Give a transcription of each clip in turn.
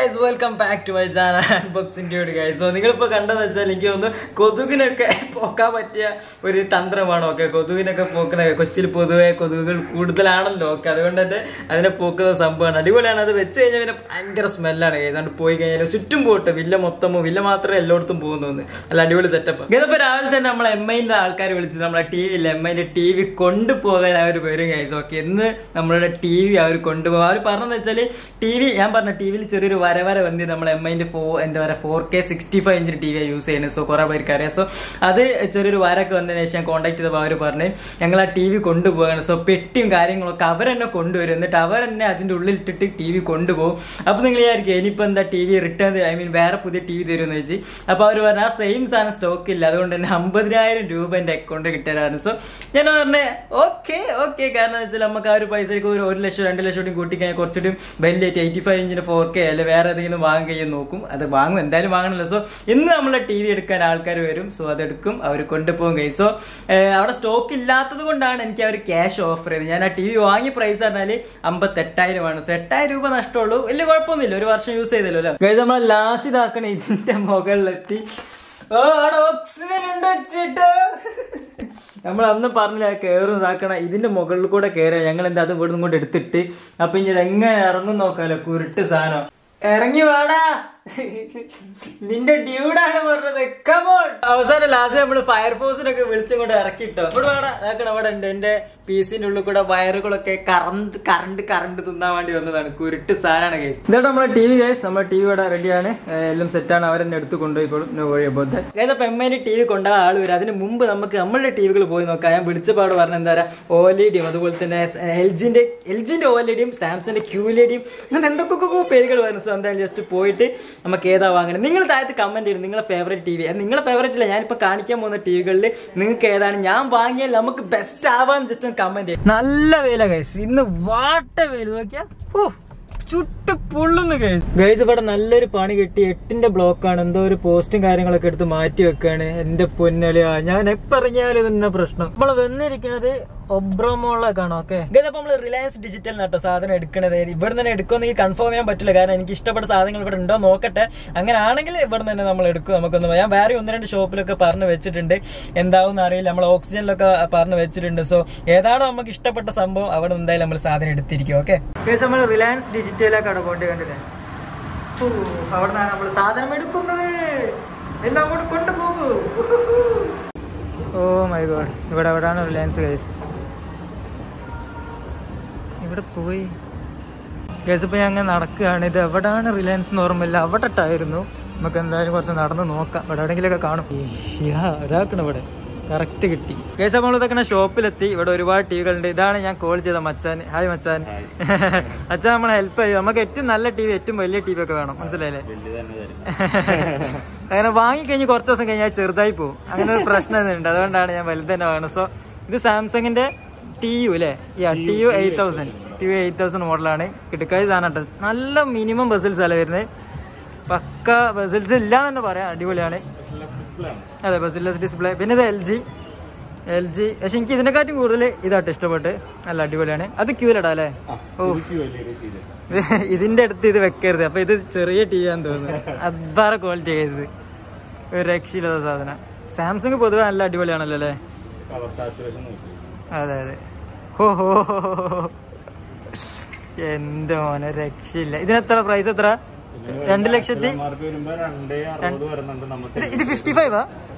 guys, welcome back to my channel Unboxing Dude guys. So നിങ്ങളിപ്പോൾ കണ്ടതെന്ന് വെച്ചാൽ എനിക്ക് തോന്നുന്നു കൊതുകിനൊക്കെ പോക്കാൻ പറ്റിയ ഒരു തന്ത്രമാണ്. ഓക്കെ, കൊതുകിനൊക്കെ പോക്കണ കൊച്ചിയിൽ പൊതുവെ കൊതുകുകൾ കൂടുതലാണല്ലോ. ഓക്കെ, അതുകൊണ്ട് തന്നെ അതിനെ പോക്കുന്ന സംഭവമാണ്. അടിപൊളിയാണ്. അത് വെച്ച് കഴിഞ്ഞാൽ പിന്നെ ഭയങ്കര സ്മെല്ലാണ്. ഏതാണ്ട് പോയി കഴിഞ്ഞാൽ ചുറ്റും പോയിട്ട് വില്ല മാത്രമേ എല്ലായിടത്തും പോകുന്നു. നല്ല അടിപൊളി സെറ്റപ്പ്. ഇതിപ്പോൾ രാവിലെ തന്നെ നമ്മളെ എംഐന്റെ ആൾക്കാർ വിളിച്ചിട്ട് നമ്മളെ ടി വിയിൽ എംഐന്റെ ടി വി കൊണ്ടുപോകാൻ അവർ വരും ഗൈസ്. ഓക്കെ, ഇന്ന് നമ്മളുടെ ടി വി അവർ കൊണ്ടുപോകും. അവർ പറഞ്ഞതെന്ന് വെച്ചാൽ ടി വി, ഞാൻ പറഞ്ഞ ടി വിയിൽ ചെറിയൊരു വര വന്ന് നമ്മൾ എംഐന്റെ 4K 65 inch TV use ചെയ്യുന്നത്. സോ കുറെ പേർക്ക് അറിയാം. സോ അത് ചെറിയൊരു വരൊക്കെ വന്നതിന് ശേഷം ഞാൻ കോൺടാക്ട് ചെയ്തപ്പോൾ അവർ പറഞ്ഞ് ഞങ്ങൾ ആ ടി വി കൊണ്ടുപോകാണ്. സോ പെട്ടിയും കാര്യങ്ങളൊക്കെ അവരെന്നെ കൊണ്ടുവരും. എന്നിട്ട് അവരെന്നെ അതിൻ്റെ ഉള്ളിൽ ഇട്ടിട്ട് ടി വി കൊണ്ടുപോകും. അപ്പോൾ നിങ്ങൾ വിചാരിക്കും ഇനിയിപ്പോൾ എന്താ ടി വി റിട്ടേൺ, വേറെ പുതിയ ടി വി തരുമെന്ന് വെച്ച്. അപ്പോൾ അവർ പറഞ്ഞാൽ ആ സെയിം സാധനം സ്റ്റോക്ക് ഇല്ല, അതുകൊണ്ട് തന്നെ 50,000 രൂപ എൻ്റെ അക്കൗണ്ടിൽ കിട്ടാനാണ്. സോ ഞാൻ പറഞ്ഞേ ഓക്കെ, കാരണം എന്ന് വെച്ചാൽ നമുക്ക് ആ ഒരു പൈസയ്ക്ക് ഒരു 1 ലക്ഷം 2 ലക്ഷം കൂടി കൂട്ടി കഴിഞ്ഞാൽ കുറച്ചുകൂടി വലിയ 85 ഇഞ്ചിന് 4K അല്ലെ വേറെ ഏതെങ്കിലും വാങ്ങാൻ കഴിയും നോക്കും. അത് വാങ്ങും, എന്തായാലും വാങ്ങണല്ലോ. സോ ഇന്ന് നമ്മളെ ടി വി എടുക്കാൻ ആൾക്കാർ വരും. സോ അതെടുക്കും, അവർ കൊണ്ടുപോകും കഴിയും. സോ അവിടെ സ്റ്റോക്ക് ഇല്ലാത്തത് കൊണ്ടാണ് എനിക്ക് അവർ ക്യാഷ് ഓഫർ ചെയ്തത്. ഞാൻ ആ ടി വി വാങ്ങിയ പ്രൈസ് പറഞ്ഞാൽ 58,000 ആണ്. സോ 8,000 രൂപ നഷ്ടമുള്ളൂ. വലിയ കുഴപ്പമൊന്നുമില്ല, ഒരു വർഷം യൂസ് ചെയ്തല്ലോ അല്ലേ. നമ്മൾ ലാസ്റ്റ് ഇതാക്കണ ഇതിന്റെ മുകളിലെത്തി. ഓ, അവിടെ ഓക്സിജൻ ഉണ്ട് വെച്ചിട്ട് നമ്മൾ അന്ന് പറഞ്ഞില്ല കയറുന്നതാക്കണം. ഇതിന്റെ മുകളിൽ കൂടെ കയറുക. ഞങ്ങൾ എന്താ അത് ഇവിടുന്ന് കൊണ്ട് എടുത്തിട്ട് അപ്പൊ ഇനി ഇതെങ്ങനെ ഇറങ്ങും നോക്കാലോ. കുരുട്ട് സാധനം ഇറങ്ങി വേടാ, നിന്റെ ഡ്യൂഡാണ് പറഞ്ഞത്. കമോൺ. അവസാനം ലാസ്റ്റ് നമ്മള് ഫയർഫോഴ്സിനൊക്കെ വിളിച്ചും കൊണ്ട് ഇറക്കിട്ടോ. ഇവിടെ വേടാ ഇതാക്കണം. അവിടെ ഉണ്ട് എന്റെ പീസിന്റെ ഉള്ളിൽ കൂടെ വയറുകളൊക്കെ കറണ്ട് തിന്നാൻ വേണ്ടി വന്നതാണ്. കുരുട്ട് സാധനമാണ് ഗൈസ്. ഇതായിട്ട് നമ്മളെ ടി വി ഗൈസ്. നമ്മുടെ ടി വി ഇവിടെ റെഡിയാണ്, എല്ലാം സെറ്റാണ്. അവരെന്നെ എടുത്ത് കൊണ്ടുപോയിക്കോളും. വഴിയപ്പോത്തെ ഗൈസ്. എംഐന്റെ ടി വി കൊണ്ടുപോകാൻ ആൾ വരും. അതിന് മുമ്പ് നമുക്ക് നമ്മളുടെ ടി വികൾ പോയി നോക്കാം. ഞാൻ വിളിച്ചപാട് പറഞ്ഞ എന്താ പറയുക, OLEDയും അതുപോലെ തന്നെ എൽജിന്റെ OLEDയും സാംസങ്ങിന്റെ QLEDയും അങ്ങനെ എന്തൊക്കെ പേരുകൾ വരുന്നു. സോ എന്തായാലും ജസ്റ്റ് പോയിട്ട് നമുക്ക് ഏതാ വാങ്ങണം. നിങ്ങൾ താഴത്ത് കമന്റ് ചെയ്യും നിങ്ങളുടെ ഫേവറേറ്റ് ടി വി. നിങ്ങളുടെ ഫേവറേറ്റ് ഇല്ല, ഞാനിപ്പോൾ കാണിക്കാൻ പോകുന്ന ടി വികളിൽ നിങ്ങൾക്ക് ഏതാണ് ഞാൻ വാങ്ങിയാൽ നമുക്ക് ബെസ്റ്റ് ആവാൻ ജസ്റ്റ് ഒന്ന് കമന്റ് ചെയ്യും. നല്ല വെയില ഗൈസ്, ഇന്ന് വാട്ട വെയിൽ നോക്കിയാ ചുട്ട് പൊള്ളുന്നു ഗൈസ്. ഇവിടെ നല്ലൊരു പണി കിട്ടി. 8ന്റെ ബ്ലോക്കാണ്. എന്തോ ഒരു പോസ്റ്റും കാര്യങ്ങളൊക്കെ എടുത്ത് മാറ്റി വെക്കാണ്. എന്റെ പൊന്നലിയാ, ഞാൻ എപ്പോ ഇറങ്ങിയാലും ഇതെന്നെ പ്രശ്നം. നമ്മൾ വന്നിരിക്കുന്നത് ഒബ്രോമോളൊക്കെയാണ്. ഓക്കെ ഗൈസ്, അപ്പൊ നമ്മള് റിലയൻസ് ഡിജിറ്റൽ നട്ടോ സാധനം എടുക്കണത്. ഇവിടെ തന്നെ എടുക്കുമെന്ന് കൺഫേം ചെയ്യാൻ പറ്റില്ല, കാരണം എനിക്ക് ഇഷ്ടപ്പെട്ട സാധനങ്ങൾ ഇവിടെ ഉണ്ടോ നോക്കട്ടെ. അങ്ങനെ ആണെങ്കിൽ ഇവിടെ തന്നെ നമ്മൾ എടുക്കും. നമുക്കൊന്ന് ഞാൻ വേറെ 1-2 ഷോപ്പിലൊക്കെ പറഞ്ഞു വെച്ചിട്ടുണ്ട്, എന്താവും അറിയില്ല. നമ്മൾ ഓക്സിജനിലൊക്കെ പറഞ്ഞു വെച്ചിട്ടുണ്ട്. സോ ഏതാണോ നമുക്ക് ഇഷ്ടപ്പെട്ട സംഭവം അവിടെ എന്തായാലും നമ്മൾ സാധനം എടുത്തിരിക്കും. ഓക്കെ ഗൈസ്, നമ്മൾ റിലയൻസ് ഡിജിറ്റലൊക്കെ കൊണ്ട് കണ്ടില്ലേ. അവിടെ നിന്നാണ് നമ്മൾ സാധനം എടുക്കുന്നത്. എല്ലാം കൂടെ കൊണ്ടുപോകൂ. ഓ മൈ ഗോഡ്, എവിടെയാണ് റിലയൻസ് ഗൈസ്? ഇവിടെ പോയി ഗൈസ്. ഇപ്പൊ ഞാൻ അങ്ങനെ നടക്കുകയാണ്. ഇത് എവിടെയാണ് റിലയൻസ് എന്ന് ഓർമ്മയില്ല. അവിടെ ഇട്ടായിരുന്നു. നമുക്ക് എന്തായാലും കുറച്ച് നടന്ന് നോക്കാം. ഇവിടെ എവിടെയെങ്കിലൊക്കെ കാണും. ഇതാക്കണം, ഇവിടെ കറക്റ്റ് കിട്ടി ഗൈസ്. നമ്മൾ ഇതൊക്കെ ഷോപ്പിലെത്തി. ഇവിടെ ഒരുപാട് ടിവികളുണ്ട്. ഇതാണ് ഞാൻ കോൾ ചെയ്ത മച്ചാൻ. ഹായ് മച്ചാൻ. അച്ഛൻ നമ്മളെ ഹെൽപ്പ് ചെയ്യും. നമുക്ക് ഏറ്റവും നല്ല ടി വി, ഏറ്റവും വലിയ ടി വി ഒക്കെ വേണം, മനസ്സിലായില്ലേ? അങ്ങനെ വാങ്ങിക്കഴിഞ്ഞ് കുറച്ച് ദിവസം കഴിഞ്ഞാൽ ചെറുതായി പോകും. അങ്ങനെ ഒരു പ്രശ്നം ഉണ്ട്. അതുകൊണ്ടാണ് ഞാൻ വലുത് തന്നെ വാങ്ങുന്നത്. സോ ഇത് സാംസങ്ങിന്റെ TU അല്ലേ? TU 8000 മോഡലാണ്. കിടക്കായി സാധനം. നല്ല മിനിമം ബസിൽസ് അല്ല വരുന്നത്. പക്ക ബസിൽസ് ഇല്ലാന്ന് തന്നെ പറയാം. അടിപൊളിയാണ്. അതെ, ബസിൽലെസ് ഡിസ്പ്ലേ. പിന്നെ ഇത് LG. പക്ഷെ എനിക്ക് ഇതിനെക്കാട്ടും കൂടുതൽ ഇതായിട്ട് ഇഷ്ടപ്പെട്ട്. നല്ല അടിപൊളിയാണ്. അത് ക്യൂലടാ അല്ലേ? ഓ, ഇതിന്റെ അടുത്ത് ഇത് വെക്കരുത്. അപ്പൊ ഇത് ചെറിയ TV ആണെന്ന് തോന്നുന്നു. അതാറ് ക്വാളിറ്റി ആയത്, ഒരു രക്ഷയില്ലാത്ത സാധനം. സാംസങ് പൊതുവെ നല്ല അടിപൊളിയാണല്ലോ അല്ലേ? അതെ. ഹോ എന്റെ മോനെ, രക്ഷയില്ല. ഇതിനെത്ര പ്രൈസ്? എത്ര? 2 ലക്ഷത്തി? ഇത് 55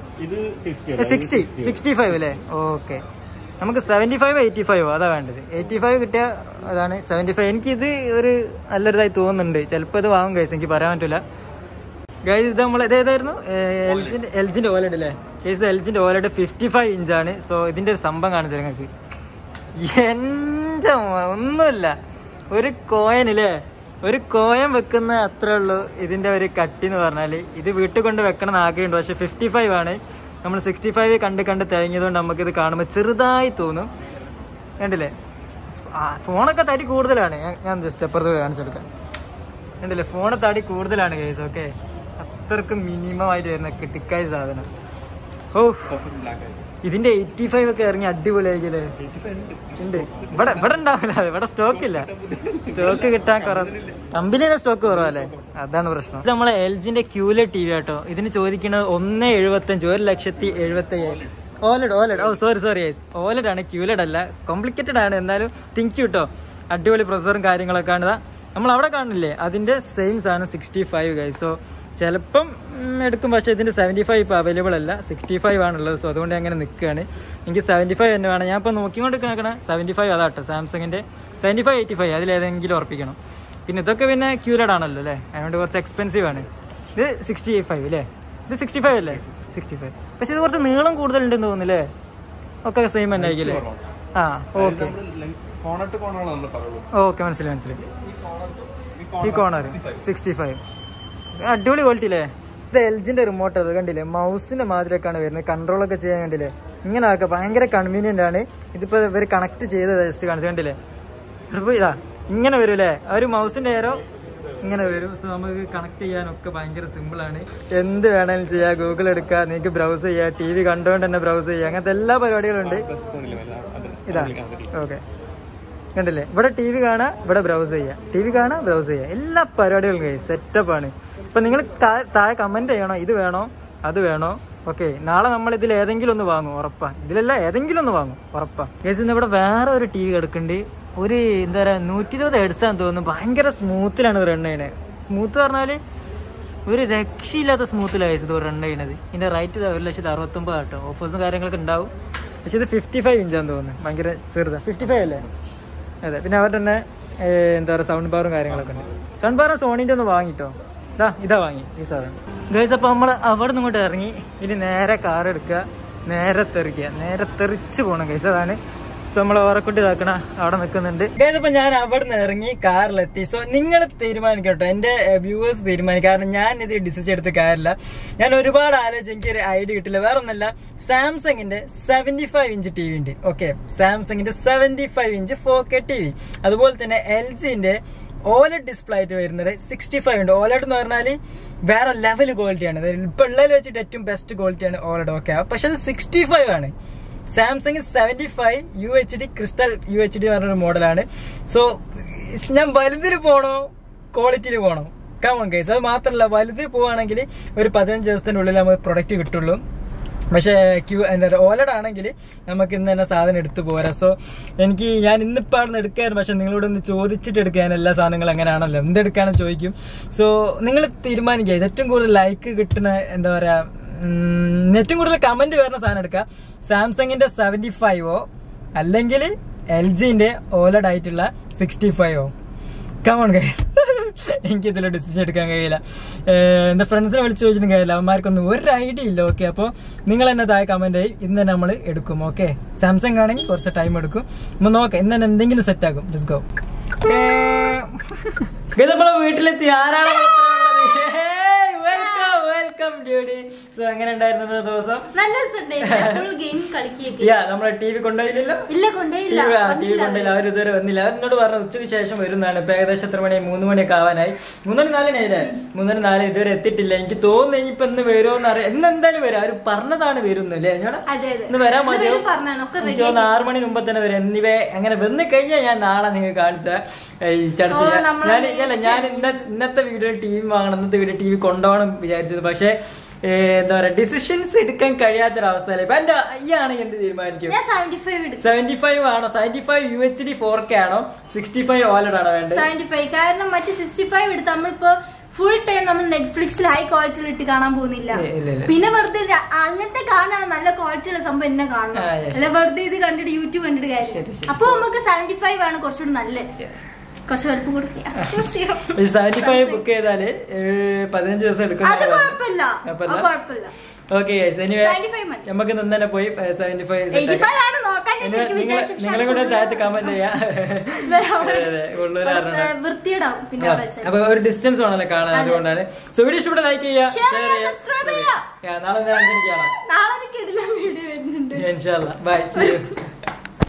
65 അല്ലേ? ഓക്കെ, നമുക്ക് 75 85 അതാ വേണ്ടത്. 85 കിട്ടിയ അതാണ്. 75 എനിക്കിത് ഒരു നല്ലൊരിതായി തോന്നുന്നുണ്ട്. ചിലപ്പോൾ ഇത് വാങ്ങും ഗൈസ്, എനിക്ക് പറയാൻ പറ്റില്ല ഗൈസ്. ഇത് നമ്മൾ ഇതേതായിരുന്നു? എൽജിന്റെ OLED അല്ലേ ഗൈസ്? ഇത് എൽജിന്റെ OLED 55 ഇഞ്ചാണ്. സോ ഇതിന്റെ ഒരു സംഭവം കാണിച്ചു നിങ്ങൾക്ക്. എന്റെ ഒന്നുമില്ല, ഒരു കോയിനില്ലേ, ഒരു കോയം വെക്കുന്ന അത്രേ ഉള്ളൂ ഇതിന്റെ ഒരു കട്ടി എന്ന് പറഞ്ഞാല്. ഇത് വീട്ടിൽ കൊണ്ട് വെക്കണം എന്ന് ആഗ്രഹമുണ്ട്. പക്ഷെ 55 ആണ്. നമ്മൾ 65 കണ്ട് തിരഞ്ഞതുകൊണ്ട് നമുക്കിത് കാണുമ്പോൾ ചെറുതായി തോന്നും. കണ്ടില്ലേ? ഫോണൊക്കെ തടി കൂടുതലാണ്. ഞാൻ ജസ്റ്റ് അപ്പുറത്ത് കാണിച്ചെടുക്കാം. കണ്ടില്ലേ, ഫോണ് തടി കൂടുതലാണ് ഗൈസ്. ഓക്കെ, അത്രക്ക് മിനിമം ആയിട്ട് വരുന്ന കിട്ടിക്കായ സാധനം. ഓ ഇതിന്റെ 85 ഒക്കെ ഇറങ്ങി അടിപൊളിയായില്ലേ? ഉണ്ട്. ഇവിടെ ഉണ്ടാവില്ല, ഇവിടെ സ്റ്റോക്ക് ഇല്ല. സ്റ്റോക്ക് കിട്ടാൻ കമ്പനിയുടെ സ്റ്റോക്ക് കുറവല്ലേ, അതാണ് പ്രശ്നം. ഇത് നമ്മളെ LGന്റെ QLED TV ആട്ടോ. ഇതിന് ചോദിക്കുന്നത് 1.75, 1,75,000. OLED. ഓ സോറി OLED ആണ്, QLED അല്ല. കോംപ്ലിക്കേറ്റഡ് ആണ്, എന്നാലും തിങ്ക് കേട്ടോ. അടിപൊളി പ്രൊസസ്സറും കാര്യങ്ങളൊക്കെ ആണ്. നമ്മൾ അവിടെ കാണില്ലേ, അതിന്റെ സെയിം സാധനം 65 ഗൈസ്. സോ ചിലപ്പം എടുക്കും, പക്ഷേ ഇതിന്റെ 75 ഇപ്പോൾ അവൈലബിൾ അല്ല, 65 ആണുള്ളത്. സോ അതുകൊണ്ട് അങ്ങനെ നിൽക്കുകയാണ്. എനിക്ക് 75 തന്നെ വേണം. ഞാൻ ഇപ്പോൾ നോക്കിക്കൊണ്ട് നിൽക്കണ 75 അതാട്ടോ, സാംസങ്ങിന്റെ 75, 85 അതിലേതെങ്കിലും ഉറപ്പിക്കണം. പിന്നെ ഇതൊക്കെ പിന്നെ QLED ആണല്ലോ അല്ലേ, അതുകൊണ്ട് കുറച്ച് എക്സ്പെൻസീവ് ആണ്. ഇത് 65 അല്ലേ? ഇത് 65 അല്ലേ? 65. പക്ഷെ ഇത് കുറച്ച് നീളം കൂടുതലുണ്ടെന്ന് തോന്നുന്നില്ലേ? ഒക്കെ സെയിം തന്നെ ആയിരിക്കില്ലേ? ആ ഓക്കെ മനസ്സിലായി. ഈ കോർണർ 65. അടിപൊളി ക്വാളിറ്റി അല്ലേ? ഇത് LGന്റെ റിമോട്ട്, അത് കണ്ടില്ലേ, മൗസിന്റെ മാതിരിയൊക്കെയാണ് വരുന്നത്. കൺട്രോളൊക്കെ ചെയ്യാൻ കണ്ടില്ലേ, ഇങ്ങനെ ആക്കുക, ഭയങ്കര കൺവീനിയന്റ് ആണ്. ഇതിപ്പോ ഇവർ കണക്ട് ചെയ്ത് ജസ്റ്റ് കാണിച്ചു കണ്ടില്ലേ, ഇതാ ഇങ്ങനെ വരും അല്ലേ, ആ ഒരു മൗസിന്റെ ഏരോ ഇങ്ങനെ വരും. സോ നമുക്ക് കണക്ട് ചെയ്യാനൊക്കെ ഭയങ്കര സിമ്പിൾ ആണ്. എന്ത് വേണമെങ്കിലും ചെയ്യാം, ഗൂഗിൾ എടുക്കുക, നിങ്ങൾക്ക് ബ്രൗസ് ചെയ്യാം, TV കണ്ടുകൊണ്ട് തന്നെ ബ്രൗസ് ചെയ്യാം, അങ്ങനത്തെ എല്ലാ പരിപാടികളുണ്ട്. ഇതാ ഓക്കെ കണ്ടില്ലേ, ഇവിടെ TV കാണാം, ഇവിടെ ബ്രൗസ് ചെയ്യാം, TV കാണാം, ബ്രൗസ് ചെയ്യാം, എല്ലാ പരിപാടികളും സെറ്റപ്പ് ആണ്. ഇപ്പൊ നിങ്ങൾ താഴെ കമന്റ് ചെയ്യണോ, ഇത് വേണോ അത് വേണോ. ഓക്കെ, നാളെ നമ്മൾ ഇതിൽ ഏതെങ്കിലും ഒന്ന് വാങ്ങും ഉറപ്പാ, ഇതിലല്ല ഏതെങ്കിലും ഒന്ന് വാങ്ങും ഉറപ്പാ. കേസ് ഇവിടെ വേറെ ഒരു TV കിടക്കുന്നുണ്ട്, ഒരു എന്താ പറയാ 120 Hz ആണെന്ന് തോന്നുന്നു. ഭയങ്കര സ്മൂത്തിലാണ് ഇത് റൺ ചെയ്യണത്. സ്മൂത്ത് പറഞ്ഞാല് ഒരു രക്ഷയില്ലാത്ത സ്മൂത്തിലാണ് ഇത് റൺ ചെയ്യണത്. ഇതിന്റെ റേറ്റ് 1,69,000 കേട്ടോ. ഓഫേഴ്സും കാര്യങ്ങളൊക്കെ ഉണ്ടാവും. പക്ഷെ ഇത് 55 ഇഞ്ചാന്ന് തോന്നുന്നു, ഭയങ്കര ചെറുതാ. 55 അല്ലേ? അതെ. പിന്നെ അവർ തന്നെ എന്താ പറയുക സൗണ്ട് ബാറും കാര്യങ്ങളൊക്കെ ഉണ്ട്. സൗണ്ട് ബാറും സോണിന്റെ ഒന്ന് വാങ്ങിട്ടോ. ഇതാ വാങ്ങി ഈ സാധനം ഗൈസ്. അപ്പോൾ നമ്മൾ അവിടെ നിന്ന് ഇങ്ങോട്ട് ഇറങ്ങി, ഇനി നേരെ കാർ എടുക്കുക, നേരെ തെറിച്ച് പോകണം ഗൈസ്. അതാണ്. സോ നമ്മൾ ഓറക്കുട്ടി ഇതാക്കണ അവിടെ നിൽക്കുന്നുണ്ട് ഗൈസ്. അപ്പോൾ ഞാൻ അവിടെ നിന്ന് ഇറങ്ങി കാറിലെത്തി. സോ നിങ്ങൾ തീരുമാനിക്കട്ടോ, എൻ്റെ വ്യൂവേഴ്സ് തീരുമാനിക്കും. കാരണം ഞാൻ ഇത് ഡിസിഷൻ എടുത്ത കാര്യമില്ല, ഞാൻ ഒരുപാട് ആലോചിച്ച് എനിക്കൊരു ഐഡിയ കിട്ടില്ല. വേറെ ഒന്നല്ല, സാംസങ്ങിന്റെ 75 ഇഞ്ച് TV ഉണ്ട്. ഓക്കെ, സാംസങ്ങിന്റെ 75 ഇഞ്ച് 4K TV. അതുപോലെ തന്നെ LGന്റെ OLED ഡിസ്പ്ലേ ആയിട്ട് വരുന്നത് 65 ഉണ്ട്. OLED എന്ന് പറഞ്ഞാൽ വേറെ ലെവൽ ക്വാളിറ്റിയാണ്, ഇപ്പൊ ഉള്ളതിൽ വെച്ചിട്ട് ഏറ്റവും ബെസ്റ്റ് ക്വാളിറ്റിയാണ് OLED. ഓക്കെ, പക്ഷെ അത് 65 ആണ്. സാംസങ് 75 UHD ക്രിസ്റ്റൽ UHD പറഞ്ഞൊരു മോഡലാണ്. സോ ഞാൻ വലുതിൽ പോകണോ ക്വാളിറ്റിയിൽ പോകണോ? Come on guys. അത് മാത്രമല്ല, വലുതിൽ പോവുകയാണെങ്കിൽ ഒരു 15 ദിവസത്തിനുള്ളിൽ നമുക്ക് പ്രൊഡക്റ്റ് കിട്ടുള്ളൂ. പക്ഷേ OLED ആണെങ്കിൽ നമുക്ക് ഇന്ന് തന്നെ സാധനം എടുത്തു പോരാ. സോ ഞാൻ ഇന്നിപ്പോൾ അവിടെ നിന്ന് എടുക്കായിരുന്നു, പക്ഷെ നിങ്ങളോട് ഒന്ന് ചോദിച്ചിട്ട് എടുക്കാൻ എല്ലാ സാധനങ്ങളും അങ്ങനെയാണല്ലോ, എന്തെടുക്കാണെന്ന് ചോദിക്കും. സോ നിങ്ങൾ തീരുമാനിക്കുക, ഏറ്റവും കൂടുതൽ ലൈക്ക് കിട്ടുന്ന എന്താ പറയാ, ഏറ്റവും കൂടുതൽ കമന്റ് വരുന്ന സാധനം എടുക്കുക. സാംസങ്ങിന്റെ 75 അല്ലെങ്കിൽ LGന്റെ OLED ആയിട്ടുള്ള 65. Come on guys. എനിക്ക് ഇതിൽ ഡിസിഷൻ എടുക്കാൻ കഴിയില്ല. എന്റെ ഫ്രണ്ട്സിനെ വിളിച്ച് ചോദിച്ചിട്ടും കഴിയില്ല, അവന്മാർക്കൊന്നും ഒരു ഐഡിയ ഇല്ല. ഓക്കെ, അപ്പോൾ നിങ്ങൾ തന്നെ താഴെ കമന്റ് ആയി ഇന്ന് തന്നെ നമ്മൾ എടുക്കും. ഓക്കെ, സാംസങ് ആണെങ്കിൽ കുറച്ച് ടൈം എടുക്കും, നമ്മൾ നോക്കാം, ഇന്ന് തന്നെ എന്തെങ്കിലും സെറ്റ് ആക്കും. Let's go. നമ്മളെ വീട്ടിലെത്തി. ആരാണ് വെൽക്കം ഡ്യൂഡി. സോ എങ്ങനെ ഉണ്ടായിരുന്നു ദിവസം? നമ്മളെ TV കൊണ്ടുപോയില്ലല്ലോ? TV കൊണ്ടുപോയില്ല, അവരിതുവരെ വന്നില്ല. അവരോട് പറഞ്ഞു ഉച്ചയ്ക്ക് ശേഷം വരുന്നതാണ്. ഇപ്പൊ ഏകദേശം എത്ര മണി? 3 മണിയൊക്കെ ആവാനായി. 3:04 3:04 ഇതുവരെ എത്തിയിട്ടില്ല. എനിക്ക് തോന്നുന്നു ഇനിയിപ്പൊ ഇന്ന് വരുമോന്ന് അറിയാം. ഇന്ന് എന്തായാലും വരും, അവര് പറഞ്ഞതാണ് വരുന്നല്ലേ. ഇന്ന് വരാൻ മതിയോ? എനിക്ക് തോന്നുന്നു 6 മണി മുമ്പ് തന്നെ വരും. എന്നിവ അങ്ങനെ വന്നു കഴിഞ്ഞാൽ ഞാൻ നാളെ നിങ്ങൾക്ക് കാണിച്ച ചടച്ച് ഞാൻ ഇന്നത്തെ വീഡിയോ TV വാങ്ങണം, ഇന്നത്തെ വീഡിയോ TV കൊണ്ടുപോകണം വിചാരിച്ചത്. പക്ഷെ എന്താ പറയാ, ഡിസിഷൻസ് എടുക്കാൻ കഴിയാത്തൊരവസ്ഥയില്. ഇപ്പൊ എന്റെ അയ്യാണ് എന്ത് തീരുമാനിക്കും? 75 ആണോ? 75 UHD 4K ആണോ? 65 OLED ആണോ വേണ്ടത്? 75. കാരണം മറ്റേ 65 എടുത്ത് നമ്മളിപ്പോ ഫുൾ ടൈം നമ്മൾ നെറ്റ്ഫ്ലിക്സിൽ ഹൈ ക്വാളിറ്റിയിൽ ഇട്ട് കാണാൻ പോകുന്നില്ല. പിന്നെ വെറുതെ അങ്ങനത്തെ കാണാൻ നല്ല ക്വാളിറ്റിയുള്ള സംഭവം എന്നെ കാണണം, അല്ല വെറുതെ ഇത് കണ്ടിട്ട് യൂട്യൂബ് കണ്ടിട്ട് കാര്യം. അപ്പൊ നമുക്ക് 75 ആണ് കുറച്ചുകൂടി നല്ലത്. കുറച്ച് വലുപ്പം കൊടുക്കുക. 75 ബുക്ക് ചെയ്താല് 15 ദിവസം എടുക്കും. അത് കുഴപ്പമില്ല. ഓക്കെ ഗൈസ്, എനിവേ നമുക്ക് തന്നെ പോയി 75 നിങ്ങളെ കൂടെ താഴത്ത് കമന്റ് ചെയ്യാം. അപ്പൊ ഒരു ഡിസ്റ്റൻസ് ആണല്ലോ കാണാൻ, അതുകൊണ്ടാണ്. സോ വീഡിയോ ഇഷ്ടപ്പെട്ട ലൈക്ക് ചെയ്യുക, ഷെയർ ചെയ്യുക. നാളെ ഞാൻ കാണാം. ഇൻഷാല്ലാ. Bye, see U.